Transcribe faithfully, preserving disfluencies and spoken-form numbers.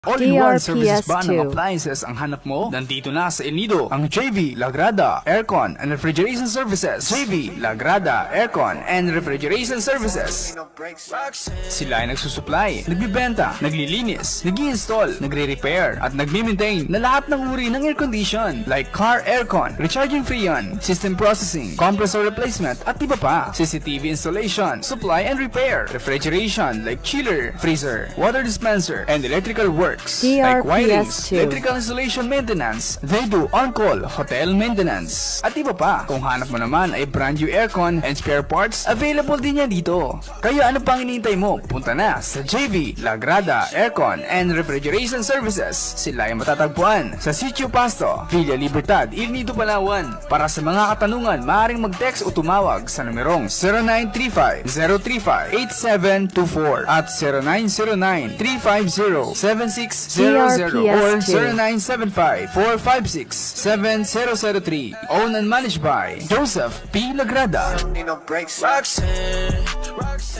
All-in-one services ba ng appliances ang hanap mo? Nandito na sa Nido ang J V Lagrada Aircon and Refrigeration Services. J V Lagrada Aircon and Refrigeration Services. Sila ay nagsusupply, nagbibenta, naglilinis, nag-i-install, nagre-repair at nagmi-maintain na lahat ng uri ng air condition like car aircon, recharging freon, system processing, compressor replacement at iba pa. C C T V installation, supply and repair, refrigeration like chiller, freezer, water dispenser, and electrical work. D R Like P wirings, S two. electrical installation maintenance, they do on-call hotel maintenance, at iba pa. Kung hanap mo naman ay brand new aircon and spare parts, available din yan dito. Kaya ano pang hinihintay mo? Punta na sa J V Lagrada Aircon and Refrigeration Services. Sila ay matatagpuan sa Sitio Pasto, Villa Libertad, Nido, Palawan. Para sa mga katanungan, maaaring mag-text o tumawag sa numerong zero nine three five, zero three five, eight seven two four at zero nine zero nine, three five zero, seven six zero zero or zero nine seven five, four five six, seven zero zero three. Owned and managed by Joseph P. Lagrada.